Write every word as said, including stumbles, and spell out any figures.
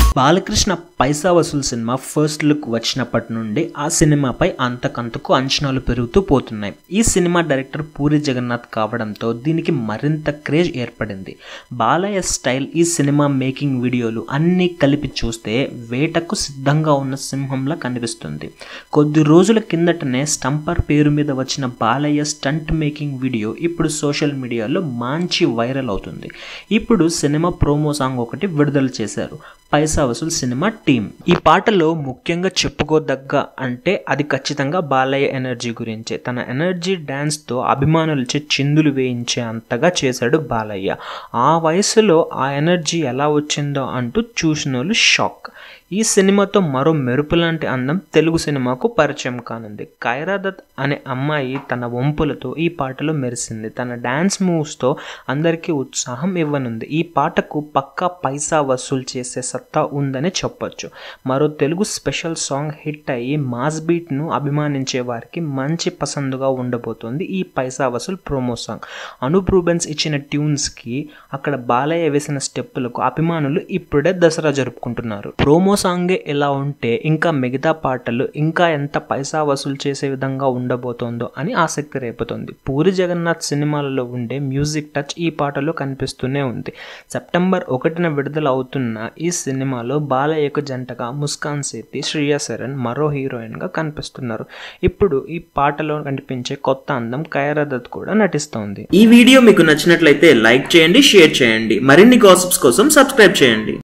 Balakrishna Paisa Vasool cinema first look వచ్చినప్పటి నుండి ఆ సినిమాపై అంతకంతకు అంచనాలు పెరుగుతూ పోతున్నాయి. ఈ సినిమా డైరెక్టర్ పూరి జగన్నాథ్ కావడంతో దీనికి మరింత క్రేజ్ ఏర్పడింది. బాలయ్య స్టైల్, ఈ సినిమా మేకింగ్ వీడియోలు అన్నీ కలిపి చూస్తే వేటకు సిద్ధంగా ఉన్న సింహంలా కనిపిస్తుంది. కొద్ది రోజుల కిందటనే స్టంపర్ పేరు మీద వచ్చిన బాలయ్య స్టంట్ మేకింగ్ వీడియో ఇప్పుడు సోషల్ మీడియాలో మంచి వైరల్ అవుతుంది. ఇప్పుడు సినిమా ప్రోమో సాంగ్ ఒకటి విడుదల చేశారు పైసా వసూల్ సినిమా టీం. ఈ పాటలో ముఖ్యంగా చెప్పుకోదగ్గ అంటే అది ఖచ్చితంగా బాలయ్య ఎనర్జీ గురించే. తన ఎనర్జీ డ్యాన్స్తో అభిమానులచే చిందులు వేయించే అంతగా చేశాడు బాలయ్య. ఆ వయసులో ఆ ఎనర్జీ ఎలా వచ్చిందో అంటూ చూసిన వాళ్ళు షాక్. ఈ సినిమాతో మరో మెరుపు లాంటి అందం తెలుగు సినిమాకు పరిచయం కానుంది. కైరా దత్ అనే అమ్మాయి తన వంపులతో ఈ పాటలో మెరిసింది. తన డ్యాన్స్ మూవ్స్తో అందరికీ ఉత్సాహం ఇవ్వనుంది. ఈ పాటకు పక్కా పైసా వసూలు చేసే సత్తా ఉందని చెప్పొచ్చు. మరో తెలుగు స్పెషల్ సాంగ్ హిట్ అయ్యి మాస్ బీట్ను అభిమానించే వారికి మంచి పసందుగా ఉండబోతోంది ఈ పైసా వసూల్ ప్రోమో సాంగ్. అనూప్ రూబెన్స్ ఇచ్చిన ట్యూన్స్కి అక్కడ బాలయ్య వేసిన స్టెప్పులకు అభిమానులు ఇప్పుడే దసరా జరుపుకుంటున్నారు. ప్రోమో సాంగే ఎలా ఉంటే ఇంకా మిగతా పాటలు ఇంకా ఎంత పైసా వసూలు చేసే విధంగా ఉండబోతోందో అని ఆసక్తి రేపుతోంది. పూరి జగన్నాథ్ సినిమాలలో ఉండే మ్యూజిక్ టచ్ ఈ పాటలో కనిపిస్తూనే ఉంది. సెప్టెంబర్ ఒకటిన విడుదల అవుతున్న ఈ సినిమాలో బాలయ్యకు జంటగా ముస్కాన్ సేతి, శ్రియా సరన్ మరో హీరోయిన్గా కనిపిస్తున్నారు. ఇప్పుడు ఈ పాటలో కనిపించే కొత్త అందం కైరా దత్ కూడా నటిస్తోంది. ఈ వీడియో మీకు నచ్చినట్లయితే లైక్ చేయండి, షేర్ చేయండి. మరిన్ని గాసిప్స్ కోసం సబ్స్క్రైబ్ చేయండి.